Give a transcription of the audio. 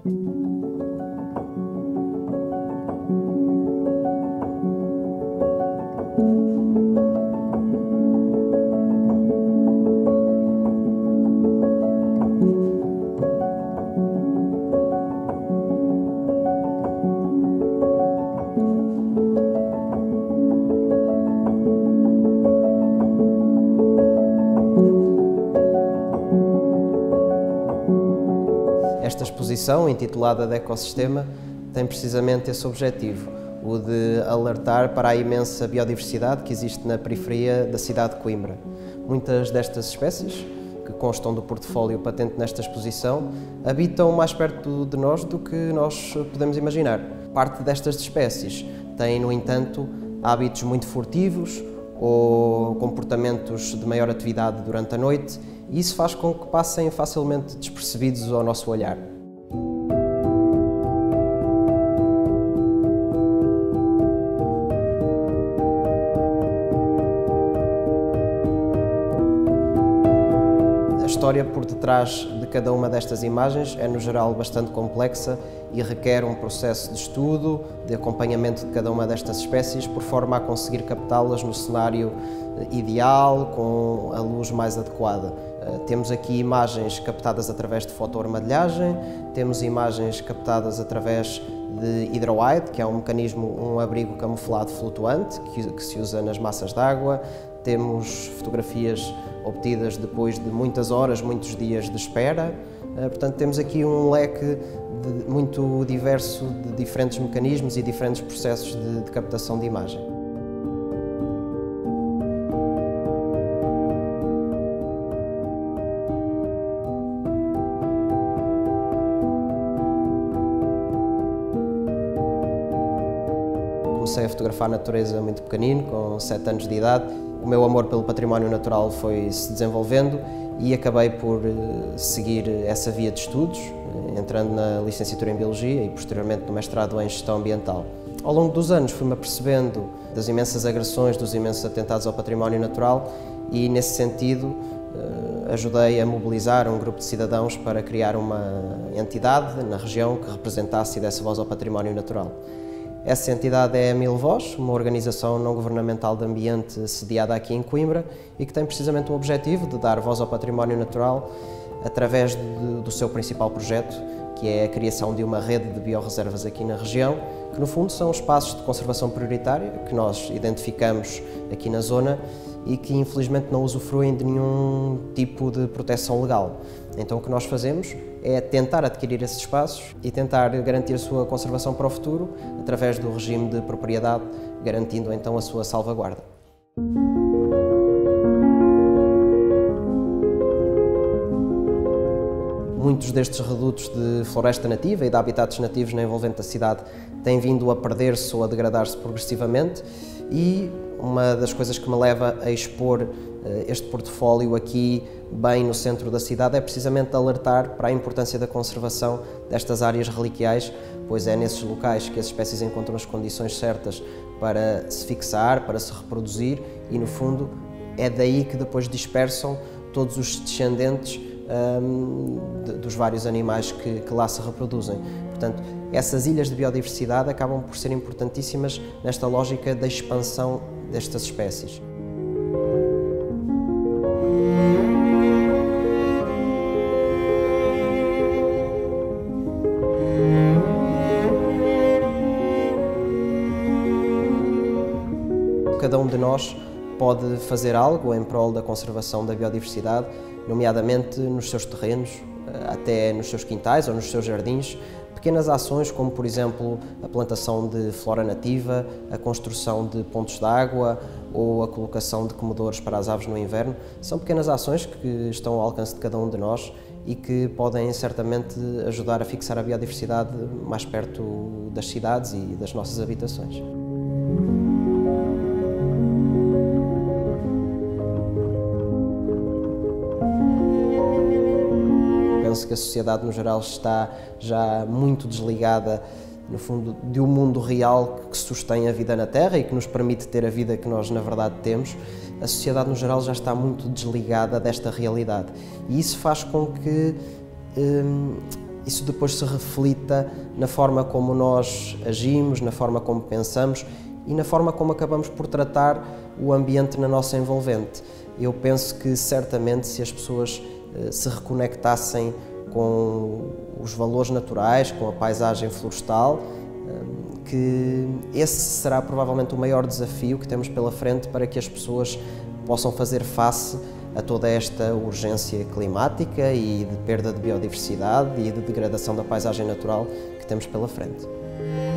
Esta exposição, intitulada de Ecossistema, tem precisamente esse objetivo, o de alertar para a imensa biodiversidade que existe na periferia da cidade de Coimbra. Muitas destas espécies, que constam do portfólio patente nesta exposição, habitam mais perto de nós do que nós podemos imaginar. Parte destas espécies têm, no entanto, hábitos muito furtivos ou comportamentos de maior atividade durante a noite, e isso faz com que passem facilmente despercebidos ao nosso olhar. A história por detrás de cada uma destas imagens é, no geral, bastante complexa e requer um processo de estudo, de acompanhamento de cada uma destas espécies, por forma a conseguir captá-las no cenário ideal, com a luz mais adequada. Temos aqui imagens captadas através de fotoarmadilhagem, temos imagens captadas através de hidroide, que é um mecanismo, um abrigo camuflado flutuante que se usa nas massas de água. Temos fotografias obtidas depois de muitas horas, muitos dias de espera. Portanto, temos aqui um leque muito diverso de diferentes mecanismos e diferentes processos de captação de imagem. Comecei a fotografar a natureza muito pequenino, com 7 anos de idade. O meu amor pelo património natural foi se desenvolvendo e acabei por seguir essa via de estudos, entrando na licenciatura em Biologia e posteriormente no mestrado em Gestão Ambiental. Ao longo dos anos fui-me apercebendo das imensas agressões, dos imensos atentados ao património natural e, nesse sentido, ajudei a mobilizar um grupo de cidadãos para criar uma entidade na região que representasse e desse voz ao património natural. Essa entidade é a Mil Voz, uma organização não governamental de ambiente sediada aqui em Coimbra e que tem precisamente o objetivo de dar voz ao património natural através do seu principal projeto, que é a criação de uma rede de biorreservas aqui na região, que no fundo são espaços de conservação prioritária que nós identificamos aqui na zona e que infelizmente não usufruem de nenhum tipo de proteção legal. Então o que nós fazemos é tentar adquirir esses espaços e tentar garantir a sua conservação para o futuro através do regime de propriedade, garantindo então a sua salvaguarda. Muitos destes redutos de floresta nativa e de habitats nativos na envolvente da cidade têm vindo a perder-se ou a degradar-se progressivamente e uma das coisas que me leva a expor este portfólio aqui, bem no centro da cidade, é precisamente alertar para a importância da conservação destas áreas reliquiais, pois é nesses locais que as espécies encontram as condições certas para se fixar, para se reproduzir e, no fundo, é daí que depois dispersam todos os descendentes dos vários animais que lá se reproduzem. Portanto, essas ilhas de biodiversidade acabam por ser importantíssimas nesta lógica da expansão destas espécies. Cada um de nós pode fazer algo em prol da conservação da biodiversidade, nomeadamente nos seus terrenos, até nos seus quintais ou nos seus jardins. Pequenas ações como, por exemplo, a plantação de flora nativa, a construção de pontos de água ou a colocação de comedouros para as aves no inverno, são pequenas ações que estão ao alcance de cada um de nós e que podem certamente ajudar a fixar a biodiversidade mais perto das cidades e das nossas habitações. Penso que a sociedade no geral está já muito desligada, no fundo, de um mundo real que sustém a vida na Terra e que nos permite ter a vida que nós na verdade temos. A sociedade no geral já está muito desligada desta realidade e isso faz com que isso depois se reflita na forma como nós agimos, na forma como pensamos e na forma como acabamos por tratar o ambiente na nossa envolvente. Eu penso que certamente se as pessoas se reconectassem com os valores naturais, com a paisagem florestal, que esse será provavelmente o maior desafio que temos pela frente para que as pessoas possam fazer face a toda esta urgência climática e de perda de biodiversidade e de degradação da paisagem natural que temos pela frente.